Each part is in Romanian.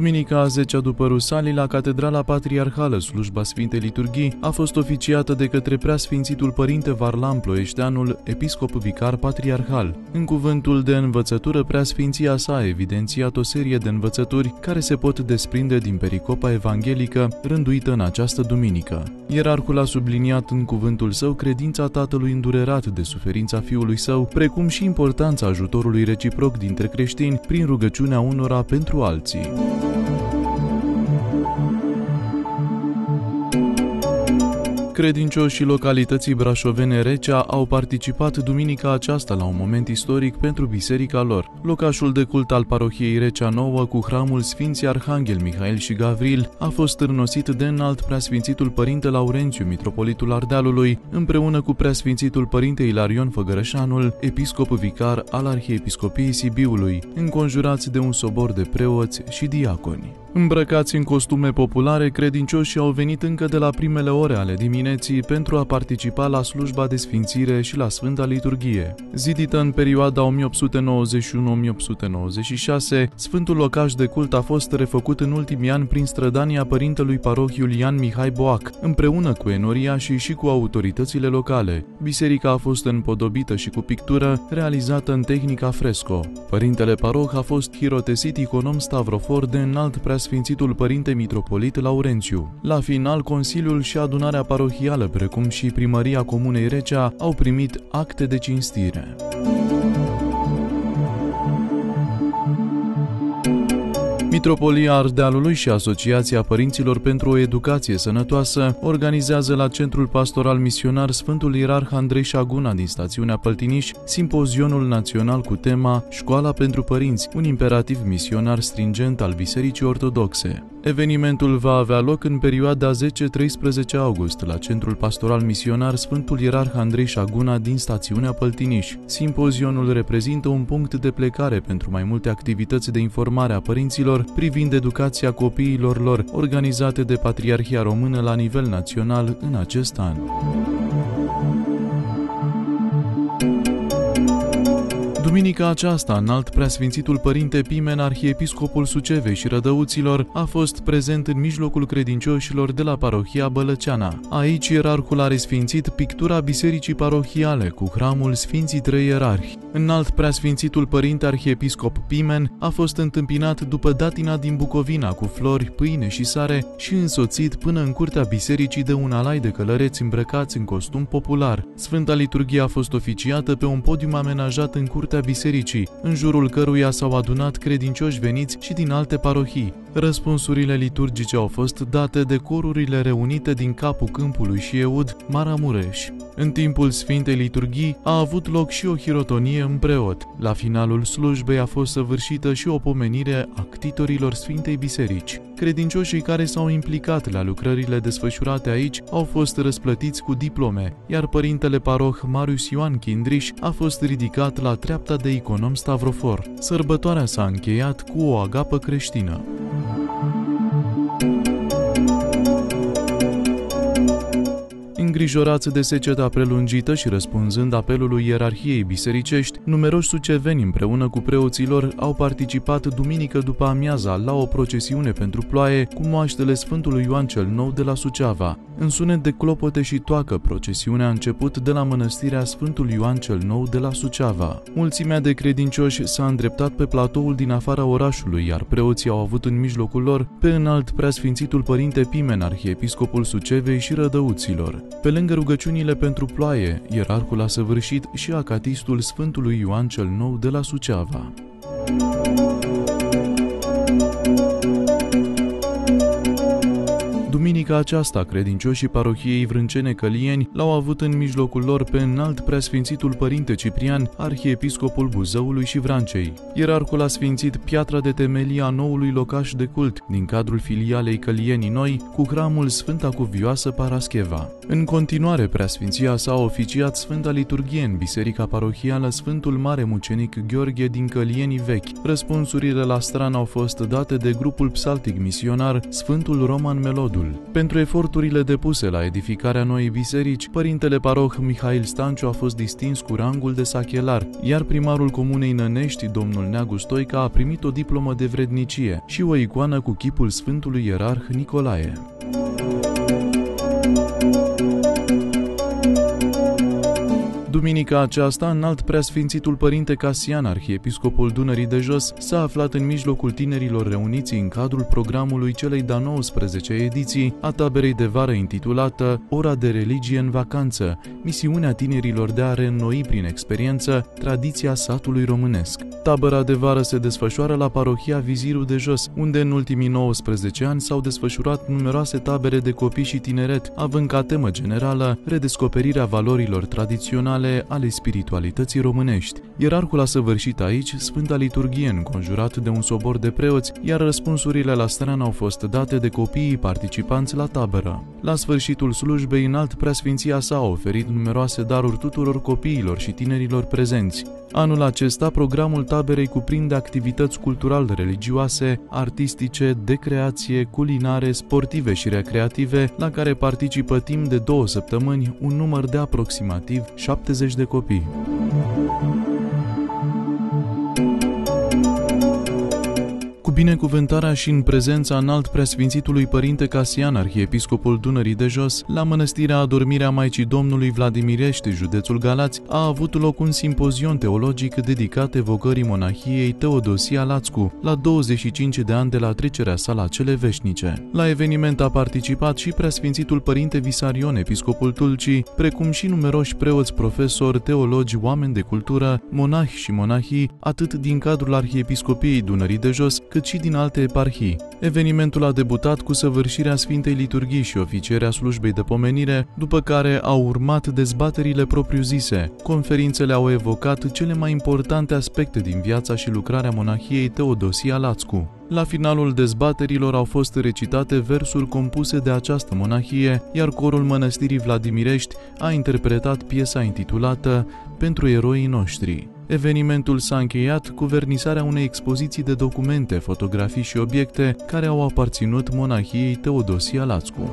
Duminica a 10-a după Rusalii, la Catedrala Patriarhală, slujba Sfintei Liturghii a fost oficiată de către Preasfințitul Părinte Varlam Ploieșteanul, episcop vicar patriarhal. În cuvântul de învățătură, Preasfinția sa a evidențiat o serie de învățături care se pot desprinde din pericopa evanghelică rânduită în această duminică. Ierarhul a subliniat în cuvântul său credința tatălui îndurerat de suferința fiului său, precum și importanța ajutorului reciproc dintre creștini prin rugăciunea unora pentru alții. Credincioșii localității brașovene Recea au participat duminica aceasta la un moment istoric pentru biserica lor. Locașul de cult al parohiei Recea Nouă, cu hramul Sfinții Arhanghel Mihail și Gavril, a fost târnosit de înalt Preasfințitul Părinte Laurențiu, mitropolitul Ardealului, împreună cu Preasfințitul Părinte Ilarion Făgărășanul, episcop vicar al Arhiepiscopiei Sibiului, înconjurați de un sobor de preoți și diaconi. Îmbrăcați în costume populare, credincioșii au venit încă de la primele ore ale dimineții pentru a participa la slujba de sfințire și la Sfânta Liturghie. Zidită în perioada 1891-1896, Sfântul locaș de cult a fost refăcut în ultimii ani prin strădania părintelui paroh Iulian Mihai Boac, împreună cu enoriașii și cu autoritățile locale. Biserica a fost împodobită și cu pictură, realizată în tehnica fresco. Părintele paroh a fost hirotesit iconom stavrofor de înalt Preasfințitul Părinte Mitropolit Laurențiu. La final, Consiliul și Adunarea Parohială, precum și Primăria Comunei Recea, au primit acte de cinstire. Mitropolia Ardealului și Asociația Părinților pentru o Educație Sănătoasă organizează la Centrul Pastoral Misionar Sfântul Ierarh Andrei Șaguna din stațiunea Păltiniș simpozionul național cu tema Școala pentru Părinți, un imperativ misionar stringent al Bisericii Ortodoxe. Evenimentul va avea loc în perioada 10-13 august la Centrul Pastoral Misionar Sfântul Ierarh Andrei Șaguna din stațiunea Păltiniș. Simpozionul reprezintă un punct de plecare pentru mai multe activități de informare a părinților privind educația copiilor lor, organizate de Patriarhia Română la nivel național în acest an. Duminica aceasta, înalt Preasfințitul Părinte Pimen, arhiepiscopul Sucevei și Rădăuților, a fost prezent în mijlocul credincioșilor de la parohia Bălăceana. Aici, ierarhul a resfințit pictura bisericii parohiale cu hramul Sfinții Trei Ierarhi. Înalt Preasfințitul Părinte arhiepiscop Pimen a fost întâmpinat după datina din Bucovina cu flori, pâine și sare și însoțit până în curtea bisericii de un alai de călăreți îmbrăcați în costum popular. Sfânta Liturghie a fost oficiată pe un podium amenajat în curtea bisericii, în jurul căruia s-au adunat credincioși veniți și din alte parohii. Răspunsurile liturgice au fost date de corurile reunite din capul Câmpului și Eud, Maramureș. În timpul Sfintei Liturghii a avut loc și o hirotonie în preot. La finalul slujbei a fost săvârșită și o pomenire a ctitorilor Sfintei Biserici. Credincioșii care s-au implicat la lucrările desfășurate aici au fost răsplătiți cu diplome, iar părintele paroh Marius Ioan Chindriș a fost ridicat la treapta de iconom stavrofor. Sărbătoarea s-a încheiat cu o agapă creștină. Îngrijorați de seceta prelungită și răspunzând apelului ierarhiei bisericești, numeroși suceveni împreună cu preoții lor au participat duminică după amiaza la o procesiune pentru ploaie cu moaștele Sfântului Ioan cel Nou de la Suceava. În sunet de clopote și toacă, procesiunea a început de la mănăstirea Sfântul Ioan cel Nou de la Suceava. Mulțimea de credincioși s-a îndreptat pe platoul din afara orașului, iar preoții au avut în mijlocul lor pe înalt Preasfințitul Părinte Pimen, arhiepiscopul Sucevei și Rădăuților. Pe lângă rugăciunile pentru ploaie, ierarhul a săvârșit și acatistul Sfântului Ioan cel Nou de la Suceava. Duminica aceasta, credincioșii parohiei Vrâncene Călieni l-au avut în mijlocul lor pe înalt Preasfințitul Părinte Ciprian, arhiepiscopul Buzăului și Vrancei. Ierarhul a sfințit piatra de temelie a noului locaș de cult din cadrul filialei Călienii Noi cu hramul Sfânta Cuvioasă Parascheva. În continuare, Preasfinția s-a oficiat Sfânta Liturghie în Biserica Parohială Sfântul Mare Mucenic Gheorghe din Călienii Vechi. Răspunsurile la stran au fost date de grupul psaltic misionar Sfântul Roman Melodul. Pentru eforturile depuse la edificarea noii biserici, părintele paroh Mihail Stanciu a fost distins cu rangul de sachelar, iar primarul comunei Nănești, domnul Neagu Stoica, a primit o diplomă de vrednicie și o icoană cu chipul Sfântului Ierarh Nicolae. Duminica aceasta, Înalt Preasfințitul Părinte Casian, arhiepiscopul Dunării de Jos, s-a aflat în mijlocul tinerilor reuniți în cadrul programului celei de-a 19-a ediții a taberei de vară intitulată Ora de religie în vacanță, misiunea tinerilor de a reînnoi prin experiență tradiția satului românesc. Tabăra de vară se desfășoară la parohia Vizirul de Jos, unde în ultimii 19 ani s-au desfășurat numeroase tabere de copii și tineret, având ca temă generală redescoperirea valorilor tradiționale ale spiritualității românești. Ierarhul a săvârșit aici Sfânta Liturghie înconjurat de un sobor de preoți, iar răspunsurile la strană au fost date de copiii participanți la tabără. La sfârșitul slujbei, Înalt Preasfinția sa a oferit numeroase daruri tuturor copiilor și tinerilor prezenți. Anul acesta, programul taberei cuprinde activități cultural-religioase, artistice, de creație, culinare, sportive și recreative, la care participă timp de 2 săptămâni un număr de aproximativ 70 de copii. Cu binecuvântarea și în prezența Înalt Preasfințitului Părinte Casian, arhiepiscopul Dunării de Jos, la Mănăstirea Adormirea Maicii Domnului Vladimirești, județul Galați, a avut loc un simpozion teologic dedicat evocării monahiei Teodosia Lațcu, la 25 de ani de la trecerea sa la cele veșnice. La eveniment a participat și Preasfințitul Părinte Visarion, episcopul Tulcii, precum și numeroși preoți, profesori, teologi, oameni de cultură, monahi și monahii, atât din cadrul Arhiepiscopiei Dunării de Jos, cât și din alte eparhii. Evenimentul a debutat cu săvârșirea Sfintei Liturghii și oficierea slujbei de pomenire, după care au urmat dezbaterile propriu-zise. Conferințele au evocat cele mai importante aspecte din viața și lucrarea monahiei Teodosia Lațcu. La finalul dezbaterilor au fost recitate versuri compuse de această monahie, iar corul Mănăstirii Vladimirești a interpretat piesa intitulată Pentru eroii noștri. Evenimentul s-a încheiat cu vernisarea unei expoziții de documente, fotografii și obiecte care au aparținut monahiei Teodosia Lațcu.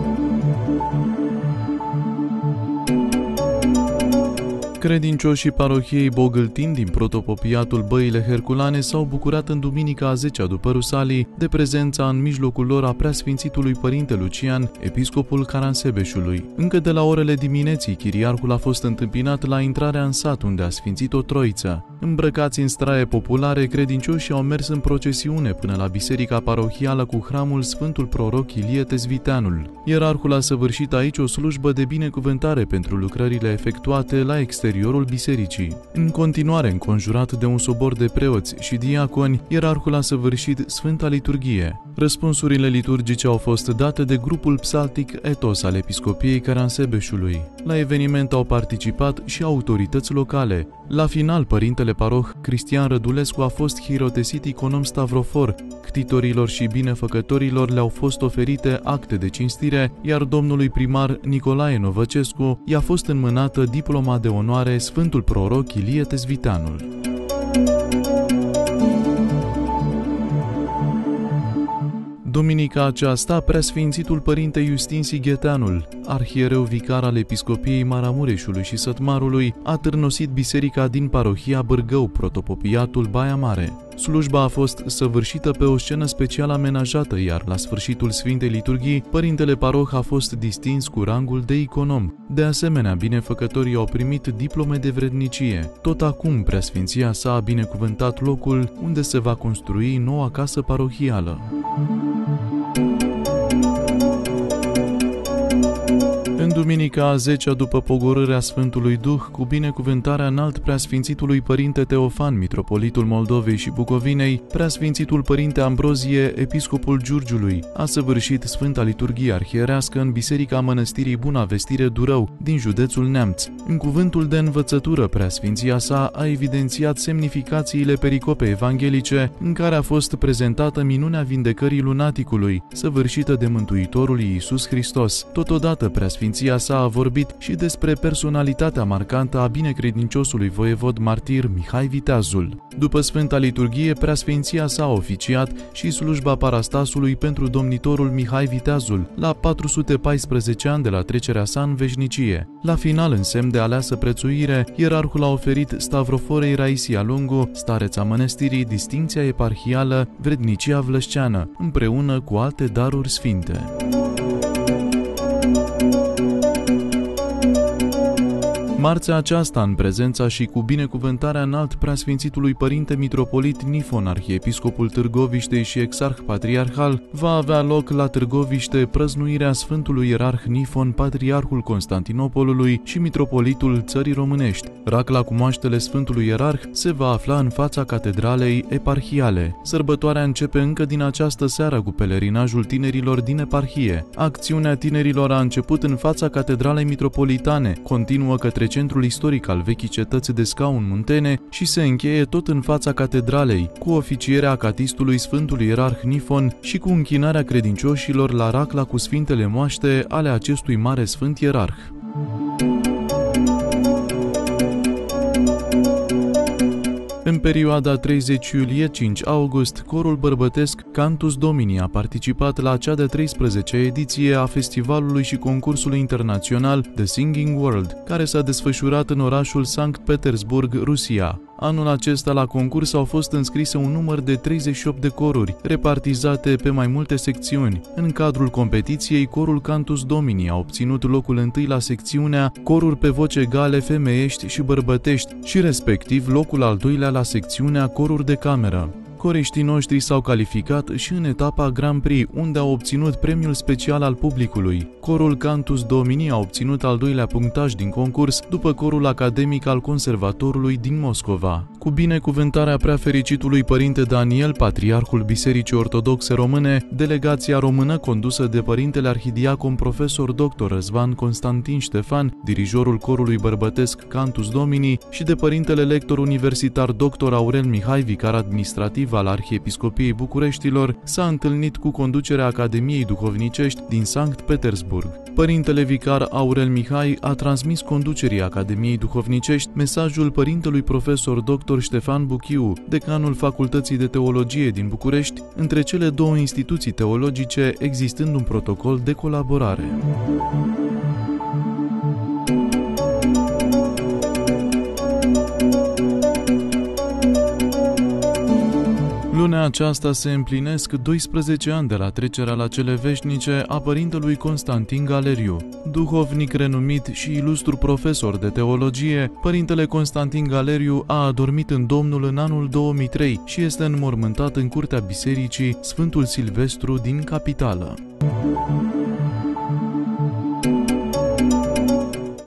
Credincioșii parohiei Bogâltin din protopopiatul Băile Herculane s-au bucurat în duminica a 10-a după Rusalii de prezența în mijlocul lor a Preasfințitului Părinte Lucian, episcopul Caransebeșului. Încă de la orele dimineții, chiriarhul a fost întâmpinat la intrarea în sat, unde a sfințit o troiță. Îmbrăcați în straie populare, credincioșii au mers în procesiune până la biserica parohială cu hramul Sfântul Proroc Ilie Tezviteanul. Ierarhul a săvârșit aici o slujbă de binecuvântare pentru lucrările efectuate la exteriorul bisericii. În continuare, înconjurat de un sobor de preoți și diaconi, ierarhul a săvârșit Sfânta Liturghie. Răspunsurile liturgice au fost date de grupul psaltic Etos al Episcopiei Caransebeșului. La eveniment au participat și autorități locale. La final, părintele paroh Cristian Rădulescu a fost hirotesit iconom stavrofor. Ctitorilor și binefăcătorilor le-au fost oferite acte de cinstire, iar domnului primar Nicolae Novăcescu i-a fost înmânată diploma de onoare Sfântul Proroc Ilie Tezviteanul. Duminica aceasta, Preasfințitul Părinte Iustin Sigheteanul, arhiereu vicar al Episcopiei Maramureșului și Sătmarului, a târnosit biserica din parohia Bârgău, protopopiatul Baia Mare. Slujba a fost săvârșită pe o scenă special amenajată, iar la sfârșitul Sfintei Liturghii, părintele paroh a fost distins cu rangul de iconom. De asemenea, binefăcătorii au primit diplome de vrednicie. Tot acum, Preasfinția sa a binecuvântat locul unde se va construi noua casă parohială. În duminica a 10-a după pogorârea Sfântului Duh, cu binecuvântarea Înalt Preasfințitului Părinte Teofan, mitropolitul Moldovei și Bucovinei, Preasfințitul Părinte Ambrozie, episcopul Giurgiului, a săvârșit Sfânta Liturghie arhierească în Biserica Mănăstirii Buna Vestire Durău, din județul Neamț. În cuvântul de învățătură, Preasfinția sa a evidențiat semnificațiile pericopei evanghelice, în care a fost prezentată minunea vindecării lunaticului, săvârșită de Mântuitorul Iisus Hristos. Totodată, Preasfinția Preasfinția sa a vorbit și despre personalitatea marcantă a binecredinciosului voievod martir Mihai Viteazul. După Sfânta Liturghie, Preasfinția sa a oficiat și slujba parastasului pentru domnitorul Mihai Viteazul, la 414 ani de la trecerea sa în veșnicie. La final, în semn de aleasă prețuire, ierarhul a oferit Stavroforei Raisia Lungu, stareța mănăstirii, distincția eparhială Vrednicia Vlășceană, împreună cu alte daruri sfinte. Marțea aceasta, în prezența și cu binecuvântarea înalt preasfințitului Părinte Mitropolit Nifon, arhiepiscopul Târgoviștei și exarh patriarhal, va avea loc la Târgoviște prăznuirea Sfântului Ierarh Nifon, patriarhul Constantinopolului și mitropolitul țării românești. Racla cu moaștele Sfântului Ierarh se va afla în fața catedralei eparhiale. Sărbătoarea începe încă din această seară cu pelerinajul tinerilor din eparhie. Acțiunea tinerilor a început în fața catedralei mitropolitane, continuă către centrul istoric al vechii cetăți de Scaun Muntene și se încheie tot în fața catedralei, cu oficierea acatistului Sfântului Ierarh Nifon și cu închinarea credincioșilor la racla cu sfintele moaște ale acestui mare sfânt ierarh. În perioada 30 iulie-5 august, corul bărbătesc Cantus Domini a participat la cea de 13-a ediție a festivalului și concursului internațional The Singing World, care s-a desfășurat în orașul Sankt Petersburg, Rusia. Anul acesta la concurs au fost înscrise un număr de 38 de coruri, repartizate pe mai multe secțiuni. În cadrul competiției, corul Cantus Domini a obținut locul întâi la secțiunea coruri pe voci egale femeiești și bărbătești și respectiv locul al doilea la secțiunea coruri de cameră. Coriștii noștri s-au calificat și în etapa Grand Prix, unde au obținut premiul special al publicului. Corul Cantus Domini a obținut al doilea punctaj din concurs, după corul academic al Conservatorului din Moscova. Cu binecuvântarea preafericitului Părinte Daniel, patriarhul Bisericii Ortodoxe Române, delegația română condusă de Părintele Arhidiacon Profesor Dr. Răzvan Constantin Ștefan, dirijorul corului bărbătesc Cantus Domini, și de Părintele Lector Universitar Dr. Aurel Mihai, vicar administrativ al Arhiepiscopiei Bucureștilor, s-a întâlnit cu conducerea Academiei Duhovnicești din Sankt Petersburg. Părintele vicar Aurel Mihai a transmis conducerii Academiei Duhovnicești mesajul părintelui profesor dr. Ștefan Buchiu, decanul Facultății de Teologie din București, între cele două instituții teologice existând un protocol de colaborare. Lunea aceasta se împlinesc 12 ani de la trecerea la cele veșnice a părintelui Constantin Galeriu. Duhovnic renumit și ilustru profesor de teologie, părintele Constantin Galeriu a adormit în Domnul în anul 2003 și este înmormântat în curtea bisericii Sfântul Silvestru din capitală.